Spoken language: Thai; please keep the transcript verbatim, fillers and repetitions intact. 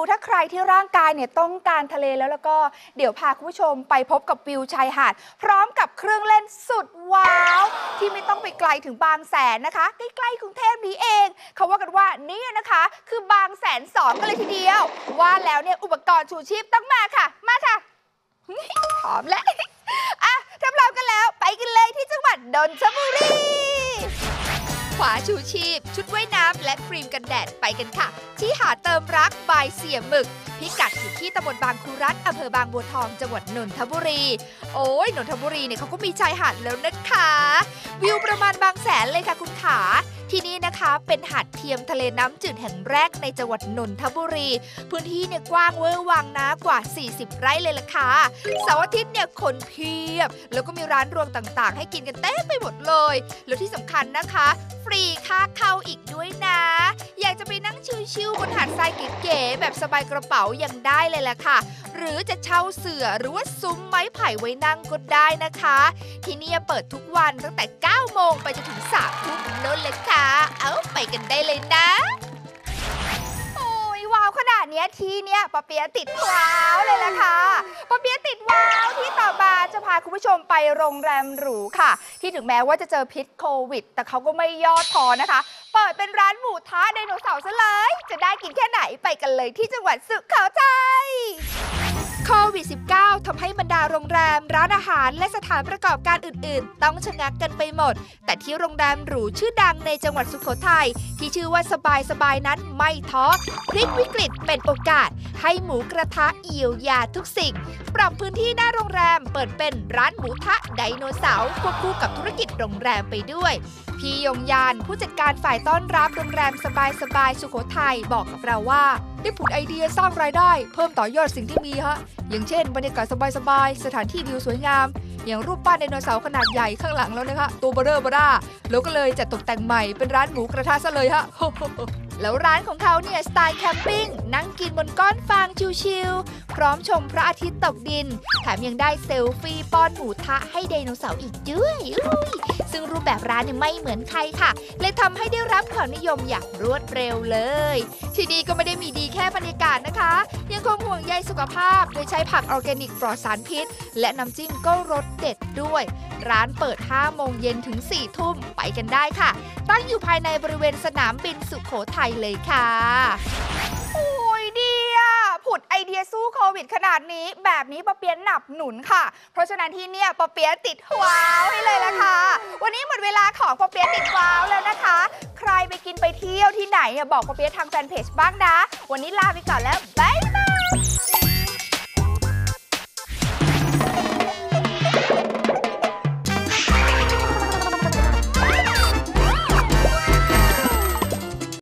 ถ้าใครที่ร่างกายเนี่ยต้องการทะเลแล้วแล้วก็เดี๋ยวพาคุณผู้ชมไปพบกับวิวชายหาดพร้อมกับเครื่องเล่นสุดว้าวที่ไม่ต้องไปไกลถึงบางแสนนะคะใกล้ๆกรุงเทพนี้เองเขาว่ากันว่านี่นะคะคือบางแสนสองกันเลยทีเดียวว่าแล้วเนี่ยอุปกรณ์ชูชีพต้องมาค่ะมาค่ะพร้อมแล้วอ่ะถ้าพร้อมกันแล้วไปกันเลยที่จังหวัดนนทบุรีขวาชูชีพชุดว่ายน้ำและครีมกันแดดไปกันค่ะที่หาดเติมรักบายเสี่ยหมึกพิกัดอยู่ที่ตำบลบางคูรัฐอำเภอบางบัวทองจังหวัดนนทบุรีโอ้ยนนทบุรีเนี่ยเขาก็มีชายหาดแล้วนะคะวิวประมาณบางแสนเลยค่ะคุณขาที่นี่นะคะเป็นหาดเทียมทะเลน้ำจืดแห่งแรกในจังหวัดนนทบุรีพื้นที่เนี่ยกว้างเวอร์วังนะกว่าสี่สิบไร่เลยล่ะค่ะเสาร์อาทิตย์เนี่ยคนเพียบแล้วก็มีร้านรวงต่างๆให้กินกันเต็มไปหมดเลยแล้วที่สำคัญนะคะฟรีค่าเข้าอีกด้วยนะอยากจะไปนั่งชิลๆบนหาดทรายเก๋ๆแบบสบายกระเป๋ายังได้เลยล่ะค่ะหรือจะเช่าเสื่อหรือว่าซุ้มไม้ไผ่ไว้นั่งก็ได้นะคะที่นี่เปิดทุกวันตั้งแต่เก้าโมงไปจนถึงสามทุ่มนั่นเลยค่ะเอาไปกันได้เลยนะโอ้ยว้าวขนาดนี้ที่เนี้ยปะเปียติดว้าวเลยล่ะค่ะปะเปียติดว้าวที่ต่อมาจะพาคุณผู้ชมไปโรงแรมหรูค่ะที่ถึงแม้ว่าจะเจอพิษโควิดแต่เขาก็ไม่ย่อท้อนะคะเปิดเป็นร้านหมูทะไดโนเสาร์ซะเลยจะได้กินแค่ไหนไปกันเลยที่จังหวัดสุโขทัยโควิด สิบเก้า ทำให้บรรดาโรงแรมร้านอาหารและสถานประกอบการอื่นๆต้องชะงักกันไปหมดแต่ที่โรงแรมหรูชื่อดังในจังหวัดสุโขทัยที่ชื่อว่าสบายสบายนั้นไม่ท้อพลิกวิกฤตเป็นโอกาสให้หมูกระทะเยียวยาทุกสิ่งปรับพื้นที่หน้าโรงแรมเปิดเป็นร้านหมูทะไดโนเสาร์ควบคู่กับธุรกิจโรงแรมไปด้วยพี่ยงยานผู้จัดการฝ่ายต้อนรับโรงแรมสบายสบายสุโขทัยบอกกับเราว่าได้ผุดไอเดียสร้างรายได้เพิ่มต่อยอดสิ่งที่มีฮะอย่างเช่นบรรยากาศสบายๆสถานที่วิวสวยงามอย่างรูปปั้นไดโนเสาร์ขนาดใหญ่ข้างหลังแล้วนะคะตัวเบอเร่อเบอร่าแล้วก็เลยจัดตกแต่งใหม่เป็นร้านหมูกระทะซะเลยฮะ แล้วร้านของเขาเนี่ยสไตล์แคมปิ้งนั่งกินบนก้อนฟางชิลๆพร้อมชมพระอาทิตย์ตกดินแถมยังได้เซลฟี่ป้อนหมูทะให้ไดโนเสาร์อีกด้วยซึ่งรูปแบบร้านเนี่ยไม่เหมือนใครค่ะเลยทำให้ได้รับความนิยมอย่างรวดเร็วเลยที่นี่ก็ไม่ได้มีดีแค่บรรยากาศนะคะยังคงห่วงใยสุขภาพโดยใช้ผักออร์แกนิกปลอดสารพิษและน้ำจิ้มก็รสเด็ดด้วยร้านเปิดห้าโมงเย็นถึงสี่ทุ่มไปกันได้ค่ะตั้งอยู่ภายในบริเวณสนามบินสุโขทัยเลยค่ะโอ้ยดีอ่ะผุดไอเดียสู้โควิดขนาดนี้แบบนี้ปะเปียหนับหนุนค่ะเพราะฉะนั้นที่เนี่ยปะเปียติดว้าวให้เลยละค่ะวันนี้หมดเวลาของปะเปียติดว้าวแล้วนะคะใครไปกินไปเที่ยวที่ไหนบอกปะเปียทางแฟนเพจบ้างนะวันนี้ลาไปก่อนแล้วบ๊าย